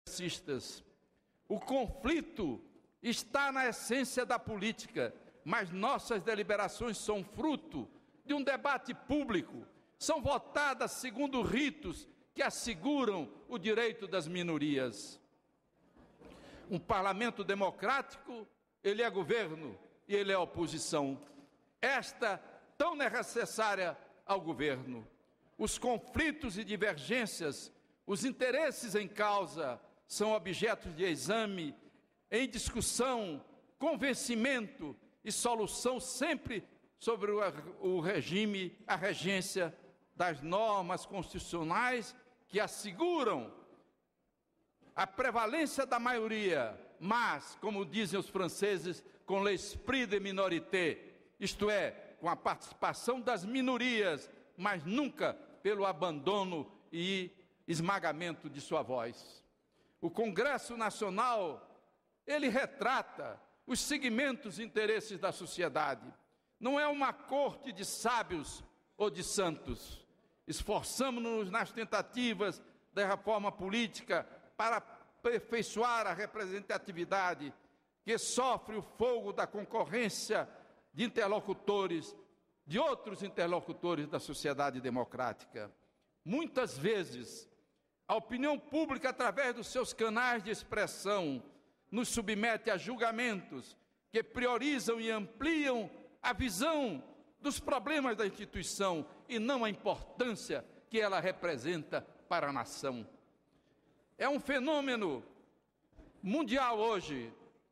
progressistas. O conflito está na essência da política, mas nossas deliberações são fruto de um debate público, são votadas segundo ritos que asseguram o direito das minorias. Um parlamento democrático, ele é governo e ele é oposição. Esta tão necessária ao governo. Os conflitos e divergências, os interesses em causa, são objetos de exame, em discussão, convencimento e solução sempre sobre o regime, a regência das normas constitucionais que asseguram a prevalência da maioria, mas, como dizem os franceses, com l'esprit de minorité, isto é, com a participação das minorias, mas nunca pelo abandono e esmagamento de sua voz. O Congresso Nacional, ele retrata os segmentos e interesses da sociedade. Não é uma corte de sábios ou de santos. Esforçamo-nos nas tentativas da reforma política para aperfeiçoar a representatividade que sofre o fogo da concorrência de interlocutores, de outros interlocutores da sociedade democrática. Muitas vezes, a opinião pública, através dos seus canais de expressão, nos submete a julgamentos que priorizam e ampliam a visão dos problemas da instituição e não a importância que ela representa para a nação. É um fenômeno mundial hoje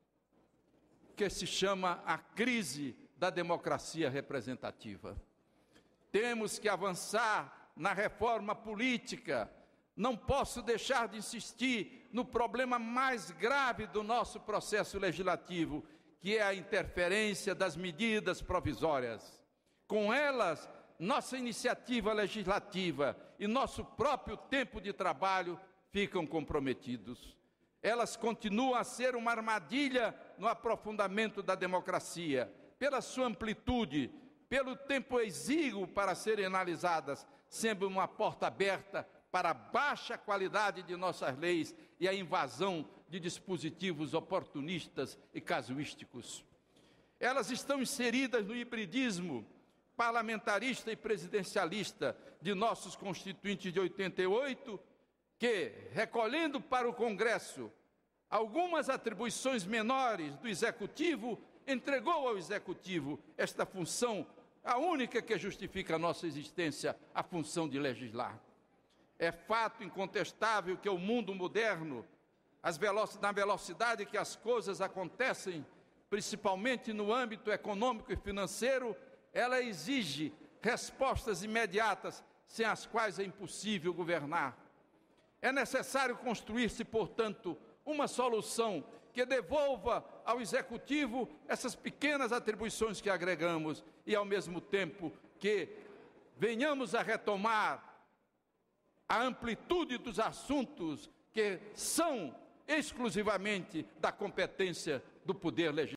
que se chama a crise da democracia representativa. Temos que avançar na reforma política. Não posso deixar de insistir no problema mais grave do nosso processo legislativo, que é a interferência das medidas provisórias. Com elas, nossa iniciativa legislativa e nosso próprio tempo de trabalho ficam comprometidos. Elas continuam a ser uma armadilha no aprofundamento da democracia, pela sua amplitude, pelo tempo exíguo para serem analisadas, sempre uma porta aberta para a baixa qualidade de nossas leis e a invasão de dispositivos oportunistas e casuísticos. Elas estão inseridas no hibridismo parlamentarista e presidencialista de nossos constituintes de 88, que, recolhendo para o Congresso algumas atribuições menores do Executivo, entregou ao Executivo esta função, a única que justifica a nossa existência, a função de legislar. É fato incontestável que o mundo moderno, na velocidade que as coisas acontecem, principalmente no âmbito econômico e financeiro, ela exige respostas imediatas, sem as quais é impossível governar. É necessário construir-se, portanto, uma solução que devolva ao Executivo essas pequenas atribuições que agregamos e, ao mesmo tempo, que venhamos a retomar a amplitude dos assuntos que são exclusivamente da competência do Poder Legislativo.